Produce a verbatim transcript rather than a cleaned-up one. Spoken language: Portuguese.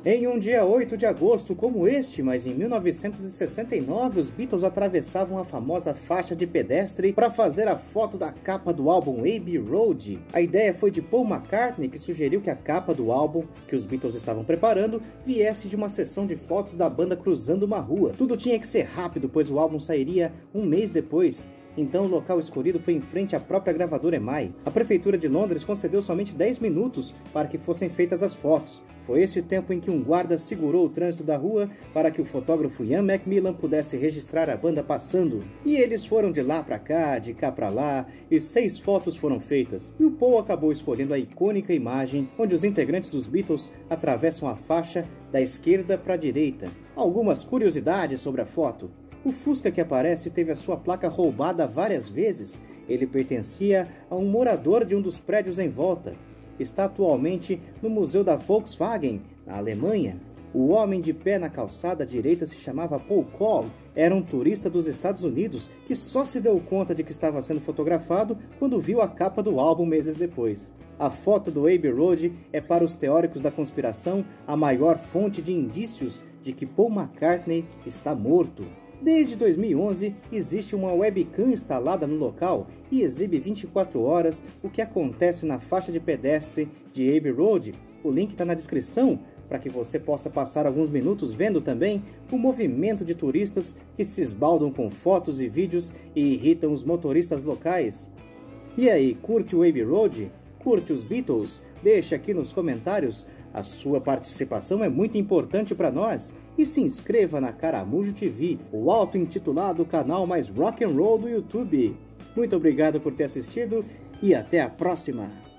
Em um dia oito de agosto como este, mas em mil novecentos e sessenta e nove, os Beatles atravessavam a famosa faixa de pedestre para fazer a foto da capa do álbum Abbey Road. A ideia foi de Paul McCartney, que sugeriu que a capa do álbum que os Beatles estavam preparando viesse de uma sessão de fotos da banda cruzando uma rua. Tudo tinha que ser rápido, pois o álbum sairia um mês depois. Então o local escolhido foi em frente à própria gravadora E M I. A prefeitura de Londres concedeu somente dez minutos para que fossem feitas as fotos. Foi este o tempo em que um guarda segurou o trânsito da rua para que o fotógrafo Ian Macmillan pudesse registrar a banda passando. E eles foram de lá para cá, de cá para lá, e seis fotos foram feitas. E o Paul acabou escolhendo a icônica imagem onde os integrantes dos Beatles atravessam a faixa da esquerda para a direita. Algumas curiosidades sobre a foto. O Fusca que aparece teve a sua placa roubada várias vezes. Ele pertencia a um morador de um dos prédios em volta. Está atualmente no Museu da Volkswagen, na Alemanha. O homem de pé na calçada direita se chamava Paul Cole. Era um turista dos Estados Unidos que só se deu conta de que estava sendo fotografado quando viu a capa do álbum meses depois. A foto do Abbey Road é, para os teóricos da conspiração, a maior fonte de indícios de que Paul McCartney está morto. Desde dois mil e onze, existe uma webcam instalada no local e exibe vinte e quatro horas o que acontece na faixa de pedestre de Abbey Road. O link está na descrição para que você possa passar alguns minutos vendo também o movimento de turistas que se esbaldam com fotos e vídeos e irritam os motoristas locais. E aí, curte o Abbey Road? Curte os Beatles? Deixa aqui nos comentários. A sua participação é muito importante para nós. E se inscreva na Caramujo T V, o auto-intitulado canal mais rock and roll do YouTube. Muito obrigado por ter assistido e até a próxima!